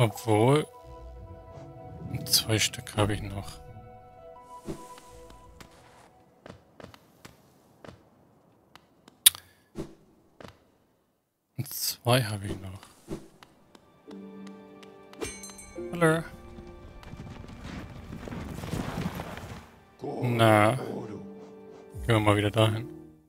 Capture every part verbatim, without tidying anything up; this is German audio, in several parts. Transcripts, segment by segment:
Obwohl, zwei Stück habe ich noch. Und zwei habe ich noch. Hallo. Na, gehen wir mal wieder dahin.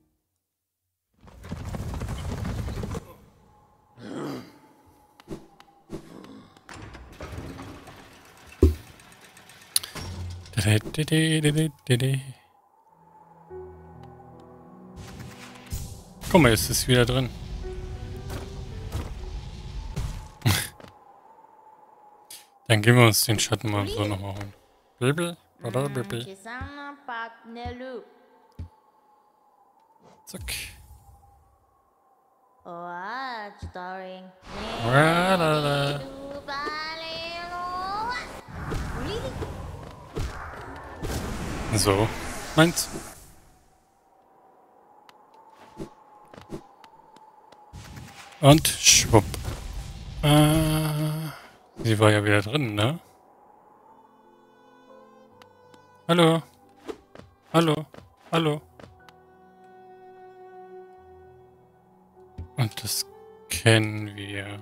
Guck mal, jetzt ist es wieder drin. Dann gehen wir uns den Schatten mal so nochmal holen. Baby? Oder Baby? Zack. So, meins. Und schwupp. Äh, sie war ja wieder drin, ne? Hallo? Hallo? Hallo? Und das kennen wir.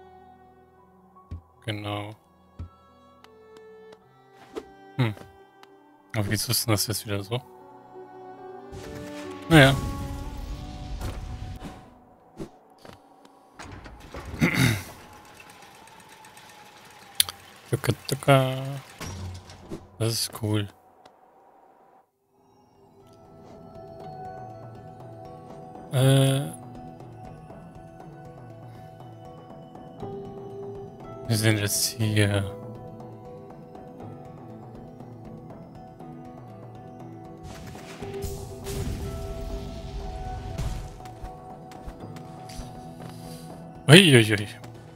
Genau. Hm. Aber wieso ist denn das jetzt wieder so? Naja. Tuka, tuka. Das ist cool. Äh. Wir sind jetzt hier. Uiuiui.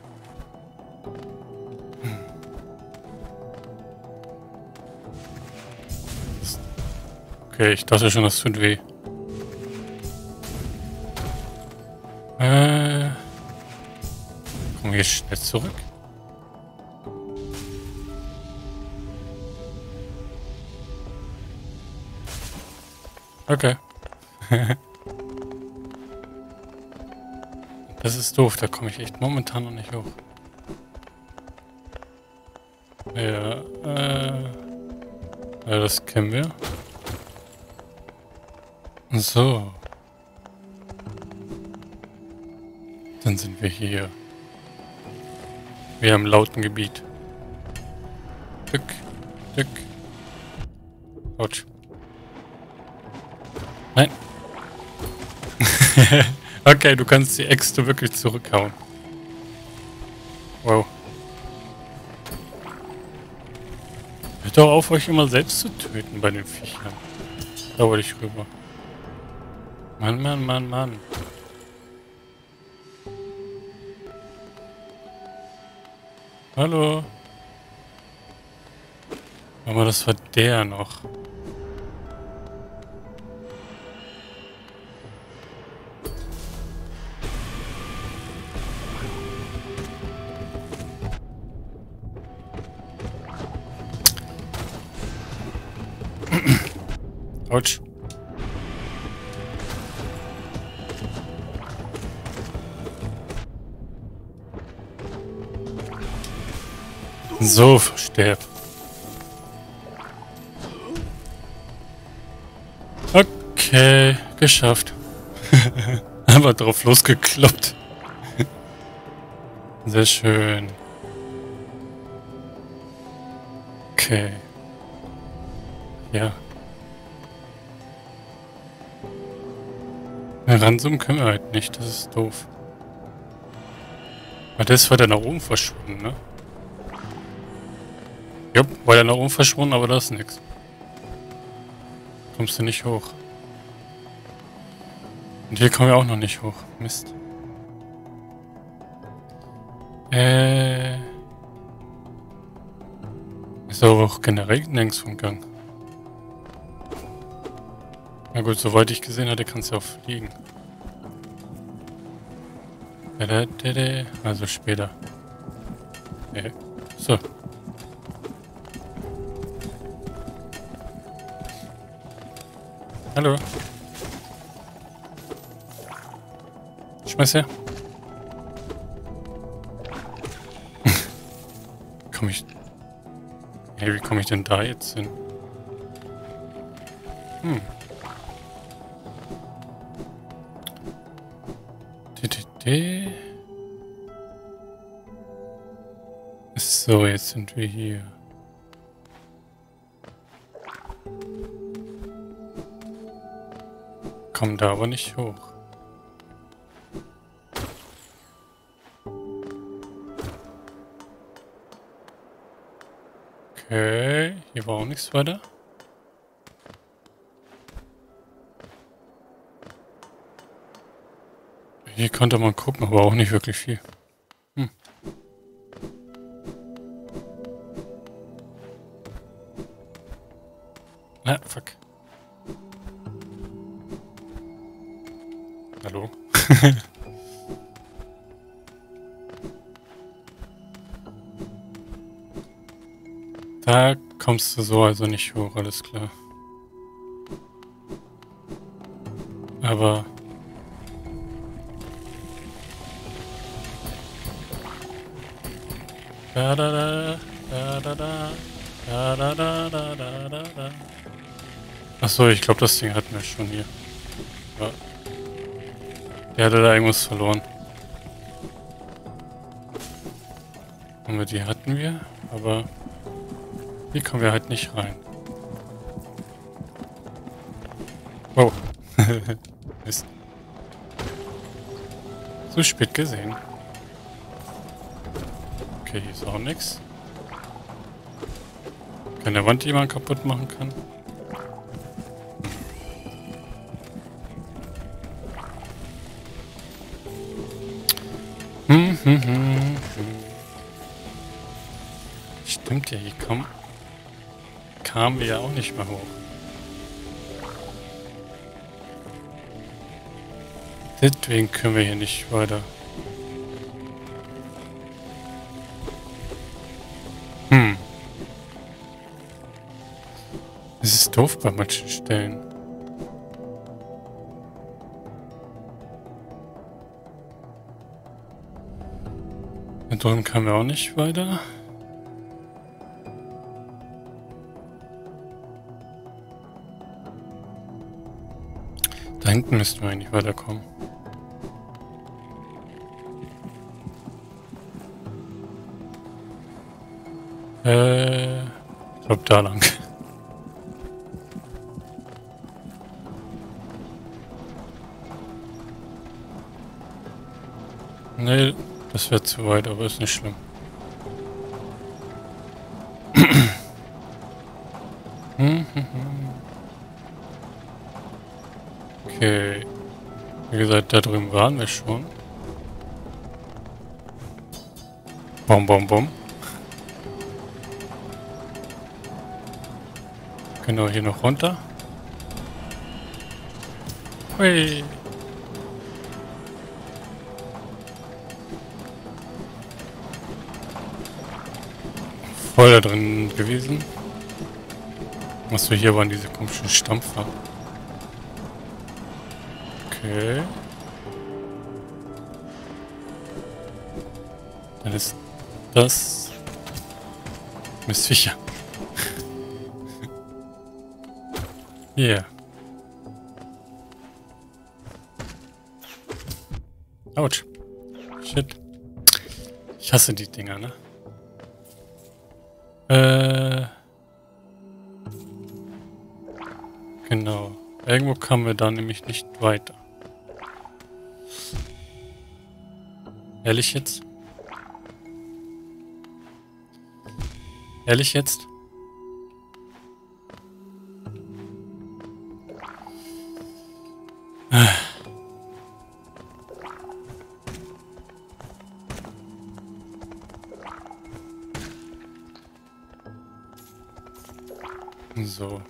Okay, ich dachte schon, das tut weh. Äh. Kommen wir schnell zurück? Okay. Das ist doof, da komme ich echt momentan noch nicht hoch. Ja, äh. Ja, das kennen wir. So. Dann sind wir hier. Wir haben lauten Gebiet. Dück, dück. Autsch. Nein. Okay, du kannst die Äxte wirklich zurückhauen. Wow. Hört doch auf, euch immer selbst zu töten bei den Viechern. Da wollte ich rüber. Mann, Mann, Mann, Mann. Hallo. Aber das war der noch. Autsch. So, sterb. Okay, geschafft. Aber drauf losgekloppt. Sehr schön. Okay. Ja. Ranzoomen können wir halt nicht, das ist doof. Aber das war der nach oben verschwunden, ne? Jupp, war der nach oben verschwunden, aber da ist nix. Kommst du nicht hoch. Und hier kommen wir auch noch nicht hoch. Mist. Äh. Ist aber auch generell nirgends vom Gang. Na gut, soweit ich gesehen hatte, kannst du auch fliegen. Also später. Äh, so. Hallo. Schmeiß her. Komm ich... Hey, wie komme ich denn da jetzt hin? Hm. So, jetzt sind wir hier. Kommen da aber nicht hoch. Okay, hier war auch nichts weiter. Hier konnte man gucken, aber auch nicht wirklich viel. Hm. Ah, fuck. Hallo? Da kommst du so also nicht hoch, alles klar. Aber... Da da da da da da da da da da da da da. Achso, ich glaube, das Ding hatten wir schon hier. Ja. Der hatte da irgendwas verloren. Und wir die hatten wir, aber hier kommen wir halt nicht rein. Wow. Mist. Zu spät gesehen. Okay, hier ist auch nichts. Keine Wand, die man kaputt machen kann. Hm, hm, hm, hm. Stimmt ja, hier kommen, kamen wir ja auch nicht mehr hoch. Deswegen können wir hier nicht weiter. Hm. Es ist doof bei manchen Stellen. Da drüben kamen wir auch nicht weiter. Da hinten müssten wir eigentlich weiterkommen. Äh, ich glaube da lang. Nee, das wäre zu weit, aber ist nicht schlimm. Okay. Wie gesagt, da drüben waren wir schon. Bom, bom, bom. Genau, hier noch runter. Hui. Voll da drin gewesen. Achso, hier waren diese komischen Stampfer. Okay. Dann ist das Mistviecher. Hier. Autsch. Shit. Ich hasse die Dinger, ne? Äh. Genau. Irgendwo kamen wir da nämlich nicht weiter. Ehrlich jetzt? Ehrlich jetzt? So.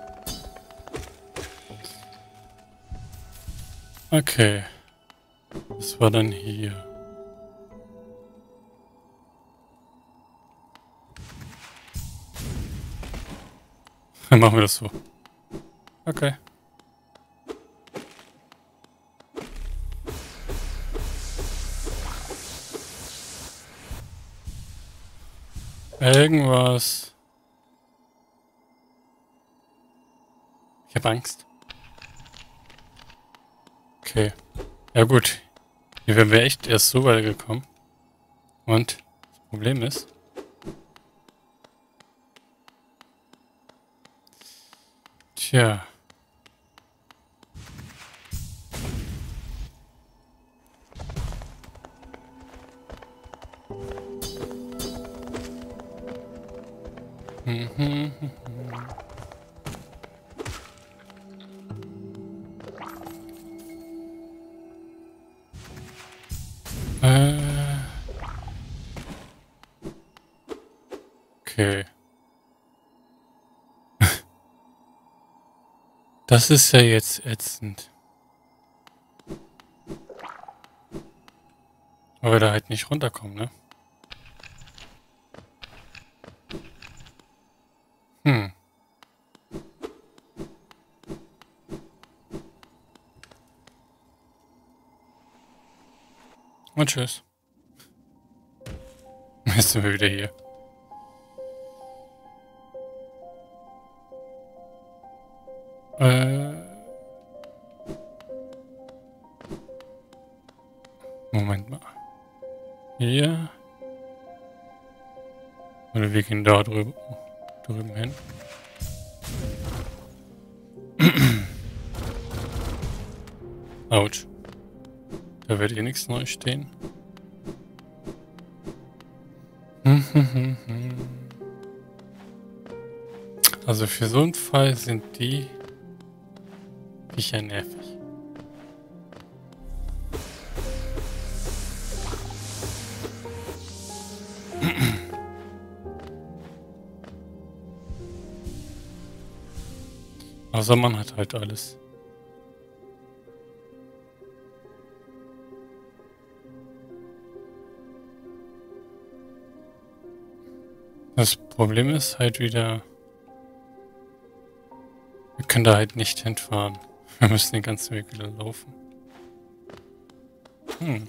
Okay. Das war dann hier. Dann machen wir das so. Okay. Irgendwas. Ich habe Angst. Okay. Ja gut. Hier wären wir echt erst so weit gekommen. Und das Problem ist... Tja. Mhm. Äh. Okay. Das ist ja jetzt ätzend. Weil wir da halt nicht runterkommen, ne? Hm. Und tschüss. Jetzt sind wir wieder hier. Äh. Moment mal. Hier. Oder wir gehen da drüben, drüben hin. Autsch. Da wird eh nichts Neues stehen. Also für so einen Fall sind die Viecher nervig. Außer man hat halt alles. Das Problem ist halt wieder, wir können da halt nicht hinfahren. Wir müssen den ganzen Weg wieder laufen. Hm.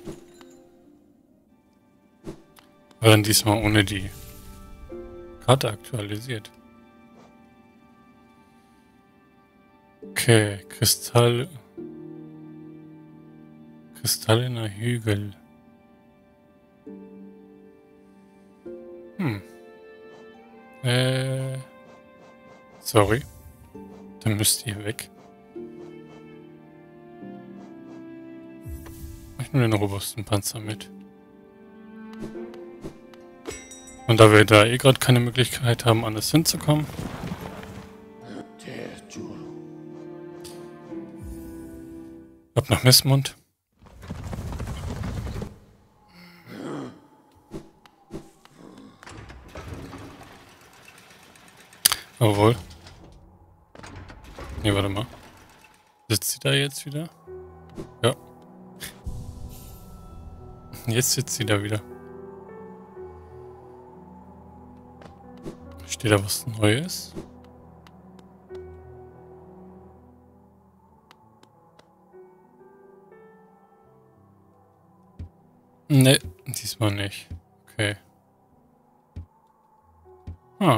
Aber dann diesmal ohne die Karte aktualisiert. Okay, Kristall. Kristallener Hügel. Hm. Äh. Sorry. Dann müsst ihr weg. Ich nehme den robusten Panzer mit. Und da wir da eh gerade keine Möglichkeit haben, anders hinzukommen. Ab nach Missmund. Obwohl. Nee, warte mal. Sitzt sie da jetzt wieder? Ja. Jetzt sitzt sie da wieder. Steht da was Neues? Ne, diesmal nicht. Okay. Ah.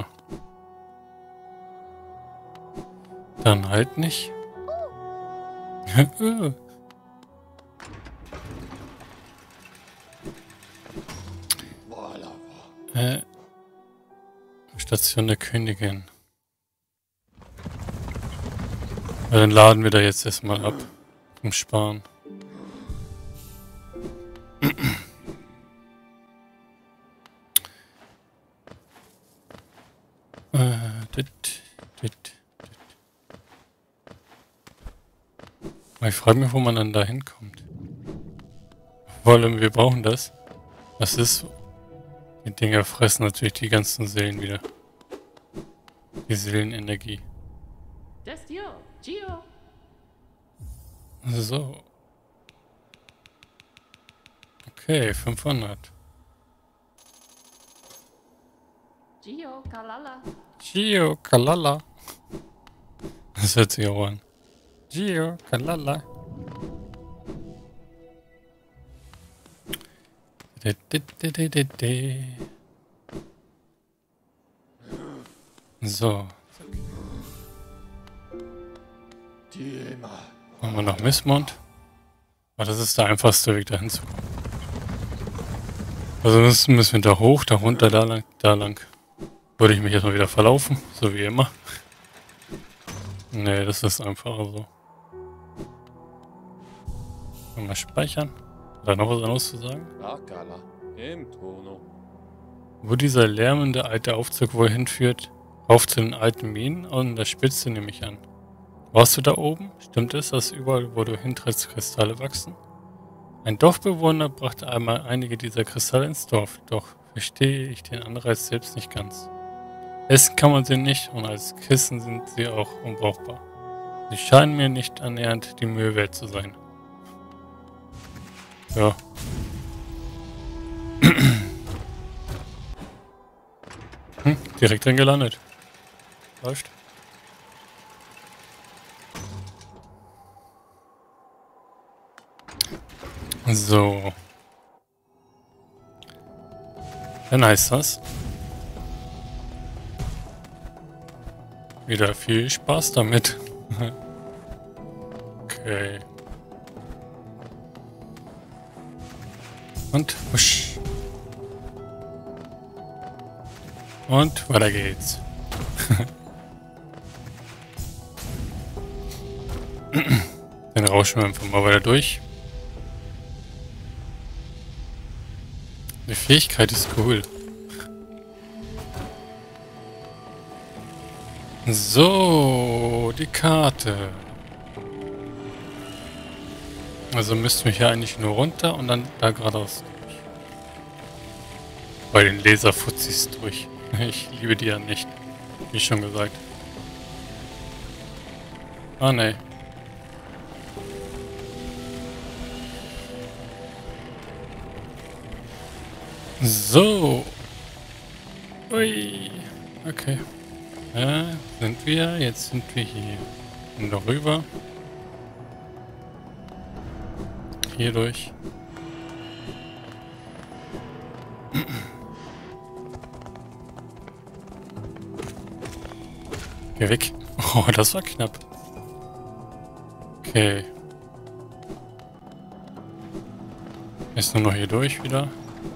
Dann halt nicht. äh. Station der Königin. Ja, dann laden wir da jetzt erstmal ab. Zum Sparen. äh, dit, dit, dit. Ich frage mich, wo man dann da hinkommt. Vor allem, wir brauchen das. Was ist? Die Dinger fressen natürlich die ganzen Seelen wieder. Die Seelenenergie. So. Okay, fünfhundert. Gio, Kalala. Gio, Kalala. Das hört sich auch an. Gio, Kalala. De, de, de, de, de, de. So. Machen wir noch Missmund. Aber das ist der einfachste Weg, dahin zu kommen. Also müssen, müssen wir da hoch, da runter, da lang, da lang. Würde ich mich jetzt mal wieder verlaufen, so wie immer. Nee, das ist einfacher so. Mal speichern. Oder noch was anderes zu sagen? Wo dieser lärmende alte Aufzug wohl hinführt, rauf zu den alten Minen und an der Spitze nehme ich an. Warst du da oben? Stimmt es, dass überall, wo du hintrittst, Kristalle wachsen? Ein Dorfbewohner brachte einmal einige dieser Kristalle ins Dorf, doch verstehe ich den Anreiz selbst nicht ganz. Essen kann man sie nicht und als Kissen sind sie auch unbrauchbar. Sie scheinen mir nicht annähernd die Mühe wert zu sein. Ja. hm, direkt drin gelandet. Läuft. So. Dann heißt das. Wieder viel Spaß damit. Okay. Und husch. Und weiter geht's. Dann rauschen wir einfach mal weiter durch. Die Fähigkeit ist cool. So, die Karte. Also müssten wir hier eigentlich nur runter und dann da geradeaus durch. Bei den Laserfuzis durch. Ich liebe die ja nicht. Wie schon gesagt. Ah, ne. So. Ui. Okay. Ja, sind wir. Jetzt sind wir hier. Und noch rüber. Hier durch. Geh weg. Oh, das war knapp. Okay. Ist nur noch hier durch wieder.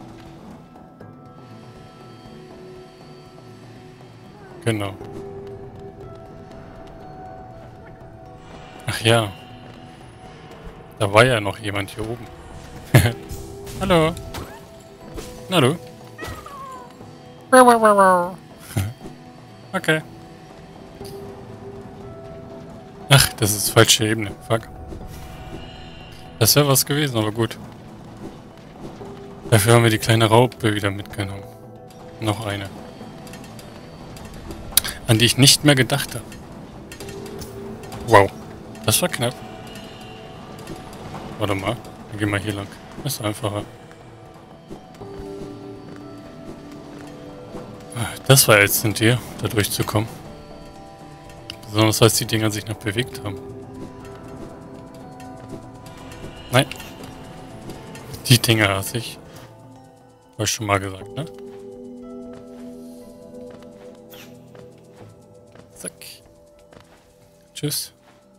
Genau. Ach ja. Da war ja noch jemand hier oben. Hallo. Na du. Okay. Ach, das ist falsche Ebene. Fuck. Das wäre was gewesen, aber gut. Dafür haben wir die kleine Raupe wieder mitgenommen. Noch eine. An die ich nicht mehr gedacht habe. Wow. Das war knapp. Warte mal. Dann gehen wir hier lang. Das ist einfacher. Das war ätzend hier, da durchzukommen. Besonders als die Dinger sich noch bewegt haben. Nein. Die Dinger hasse ich. Hab ich schon mal gesagt, ne? Zack. Tschüss.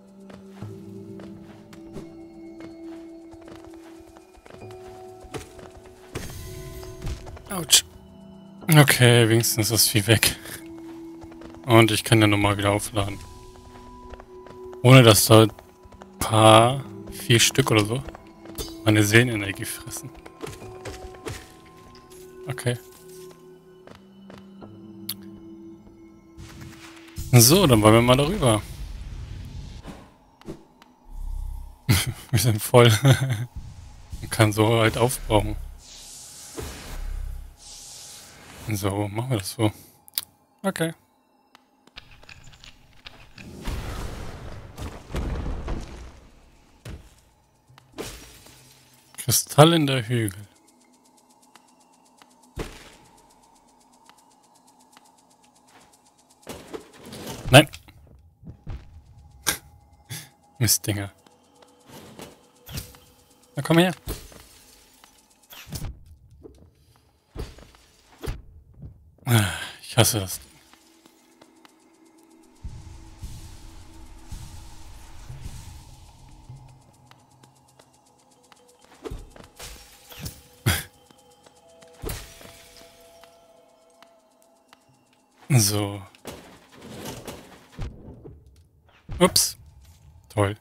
Autsch. Okay, wenigstens ist viel weg. Und ich kann ja nochmal wieder aufladen. Ohne dass da ein paar, vier Stück oder so, meine Seelenenergie fressen. Okay. So, dann wollen wir mal darüber. Wir sind voll. Man kann so halt aufbrauchen. So, machen wir das so. Okay. Kristall in der Hügel. Mistdinger. Na komm her. Ich hasse das. So. Ups. Toll.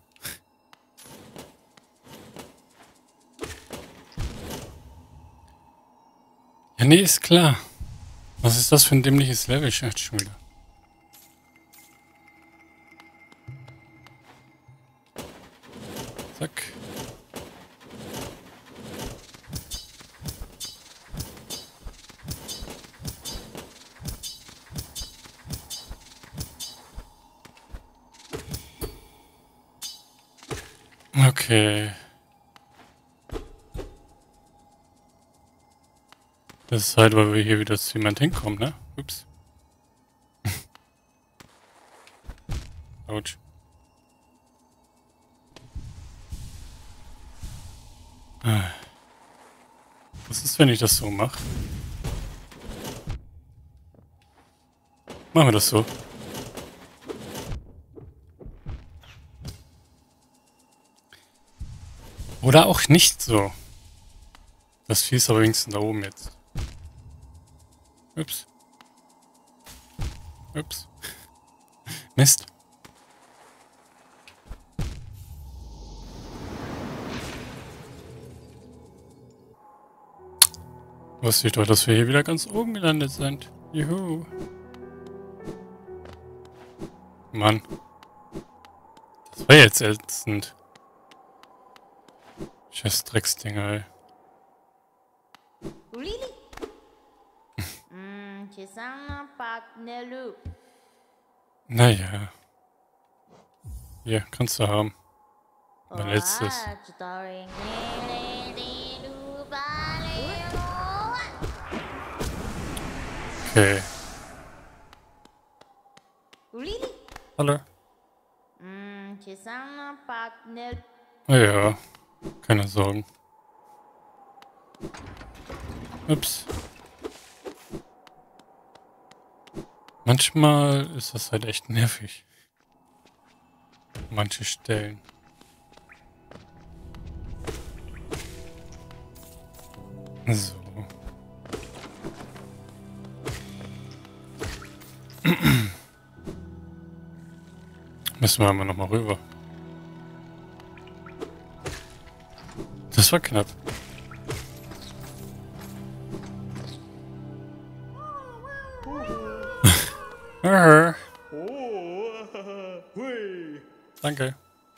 Ja, nee, ist klar. Was ist das für ein dämliches Level? Schon wieder. Zack. Okay. Das ist halt, weil wir hier wieder zu jemand hinkommen, ne? Ups. Autsch. Was ist, wenn ich das so mache? Machen wir das so. Oder auch nicht so. Das Vieh ist aber wenigstens da oben jetzt. Ups. Ups. Mist. Wusste ich doch, dass wir hier wieder ganz oben gelandet sind. Juhu. Mann. Das war jetzt ätzend. Scheiß Drecksdinger, ey. Naja. Hier, kannst du haben. Mein letztes. Okay. Hallo. Oh ja. Keine Sorgen. Ups. Manchmal ist das halt echt nervig. Manche Stellen. So. Müssen wir aber nochmal rüber. Das war knapp. Danke.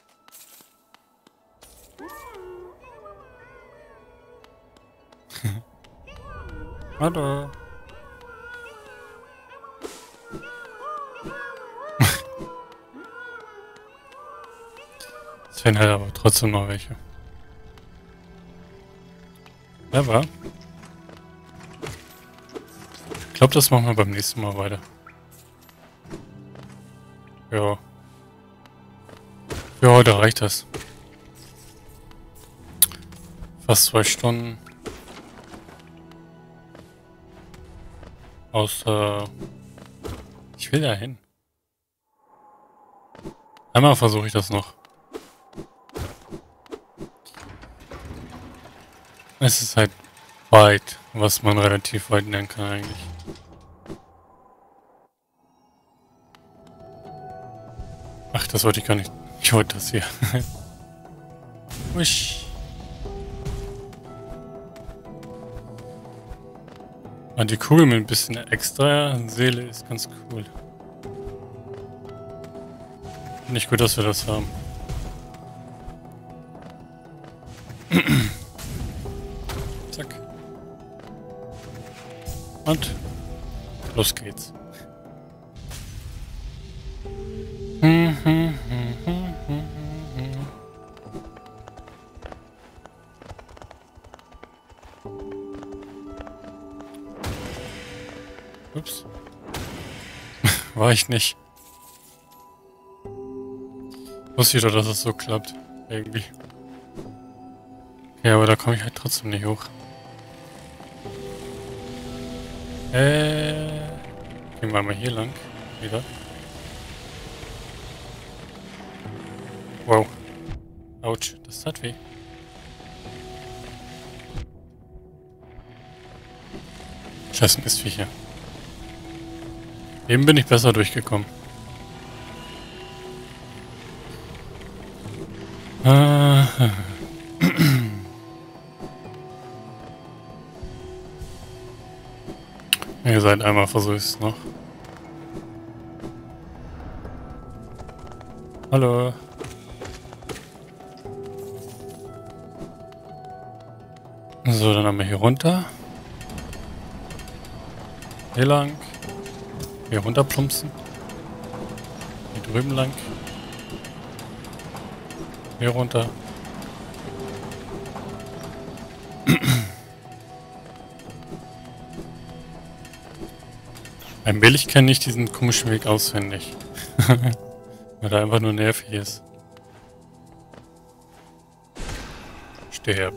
Hallo. Es fehlen halt aber trotzdem noch welche. Aber ich glaube, das machen wir beim nächsten Mal weiter. Ja. Für heute reicht das. Fast zwei Stunden. Außer ich will da hin. Einmal versuche ich das noch. Es ist halt weit, was man relativ weit nennen kann eigentlich. Ach, das wollte ich gar nicht. Ich wollte das hier. Uisch. Und die Kugel mit ein bisschen extra Seele ist ganz cool. Nicht gut, dass wir das haben. Zack. Und los geht's. Ups. War ich nicht. Wusste ich doch, dass es so klappt. Irgendwie. Ja, aber da komme ich halt trotzdem nicht hoch. Äh. Gehen wir mal hier lang. Wieder. Wow. Autsch, das tat weh. Scheiße, Mistviecher. Eben bin ich besser durchgekommen. Ah. Ihr seid einmal versuche ich es noch. Hallo. So, dann haben wir hier runter. Hier lang. Hier runter plumpsen. Hier drüben lang. Hier runter. Allmählich kenne ich diesen komischen Weg auswendig. Weil er einfach nur nervig ist. Sterb.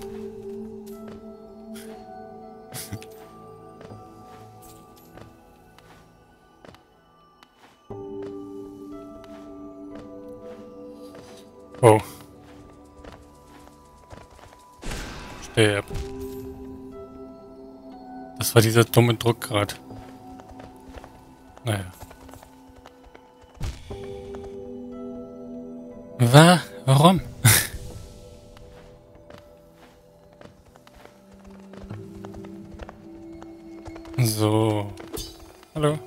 Oh. Sterb. Das war dieser dumme Druck gerade. Naja. Was? Warum? So. Hallo.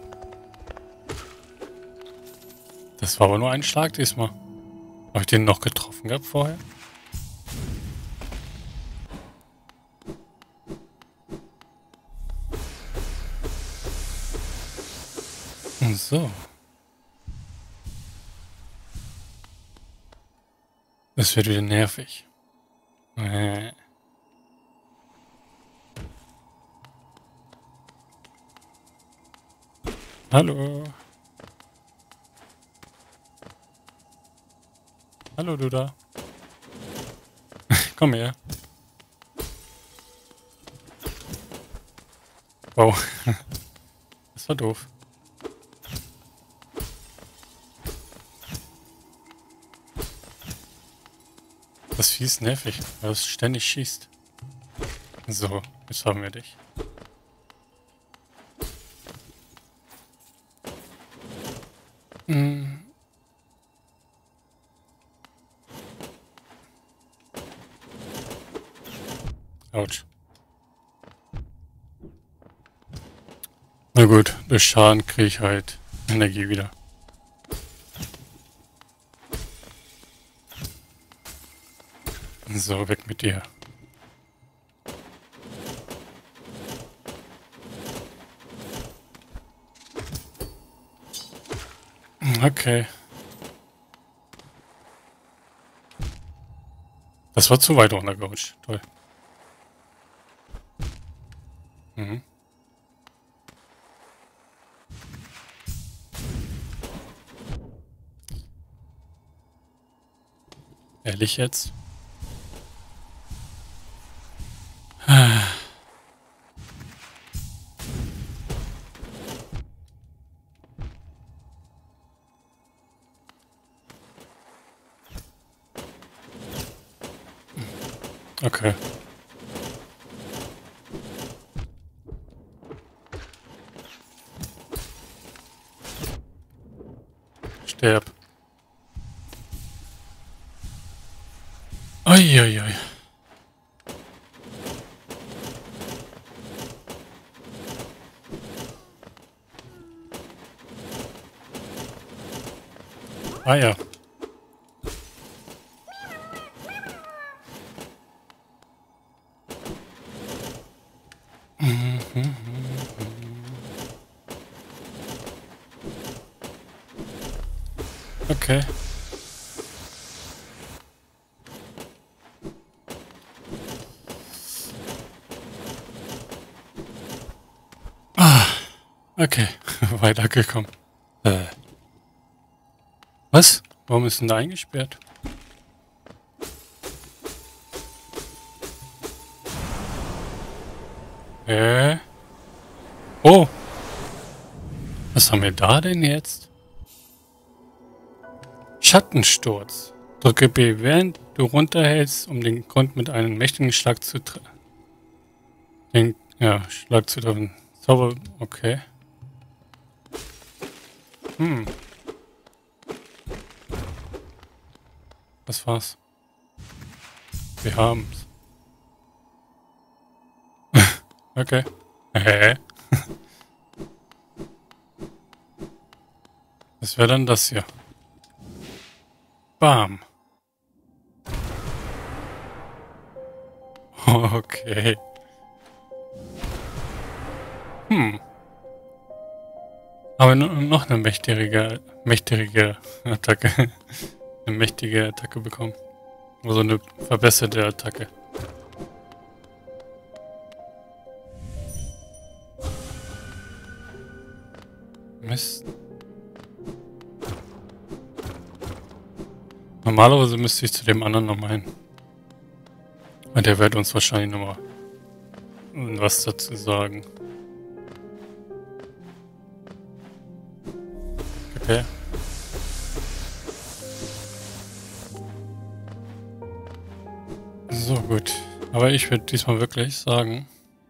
Das war aber nur ein Schlag diesmal. Habe ich den noch getroffen gehabt vorher? So. Das wird wieder nervig. Äh. Hallo. Hallo, du da. Komm her. Wow. Das war doof. Das Vieh ist nervig, weil es ständig schießt. So, jetzt haben wir dich. Hm. Autsch. Na gut, durch Schaden kriege ich halt Energie wieder. So, weg mit dir. Okay. Das war zu weit runtergerutscht. Toll. Mhm. Ehrlich jetzt? Okay. Sterb. Uiuiui. Ah ja. Okay. Ah, okay. Weitergekommen. Äh. Was? Warum ist denn da eingesperrt? Hä? Oh! Was haben wir da denn jetzt? Schattensturz. Drücke B, während du runterhältst, um den Grund mit einem mächtigen Schlag zu treffen. Den, ja, Schlag zu treffen. Zauber, okay. Hm. Das war's. Wir haben's. Okay. Hä? Was wäre dann das hier? Bam. Okay. Hm. Aber noch eine mächtige, mächtige Attacke. Eine mächtige Attacke bekommen. Also eine verbesserte Attacke. Mist. Normalerweise müsste ich zu dem anderen nochmal hin. Und der wird uns wahrscheinlich nochmal was dazu sagen. Okay. So, gut. Aber ich würde diesmal wirklich sagen,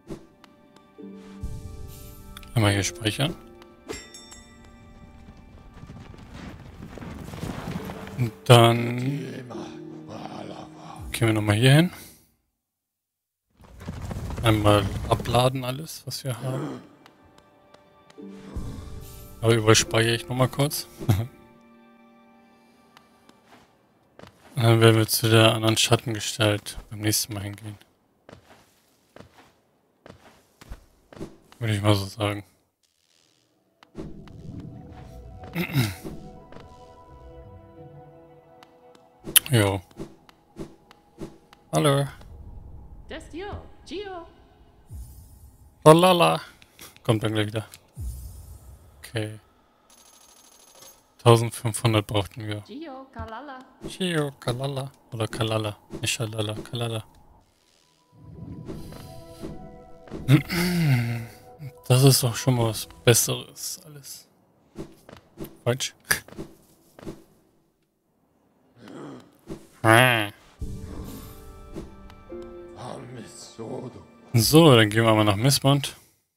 einmal hier speichern. Und dann gehen wir nochmal hier hin. Einmal abladen alles, was wir haben. Aber überspeichere ich nochmal kurz. Und dann werden wir zu der anderen Schattengestalt beim nächsten Mal hingehen. Würde ich mal so sagen. Jo. Hallo. Das ist Gio. Gio. Lala. Kommt dann gleich wieder. Okay. eintausendfünfhundert brauchten wir. Gio, Kalala. Gio, Kalala. Oder Kalala. Nicht Schalala, Kalala. Das ist doch schon mal was Besseres alles. Falsch. Ah. So, dann gehen wir mal nach Mistmond.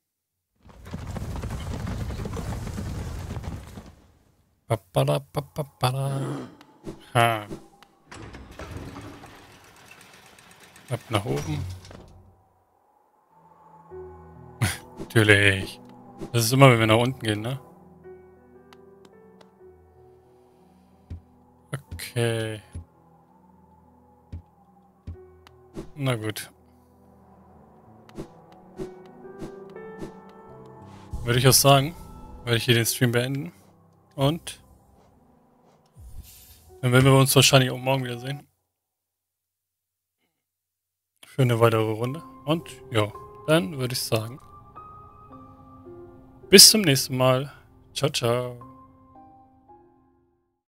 Papada, papada. Ha. Ab nach oben. Natürlich. Das ist immer, wenn wir nach unten gehen, ne? Okay. Na gut. Würde ich auch sagen, werde ich hier den Stream beenden. Und dann werden wir uns wahrscheinlich auch morgen wiedersehen. Für eine weitere Runde. Und ja, dann würde ich sagen, bis zum nächsten Mal. Ciao, ciao.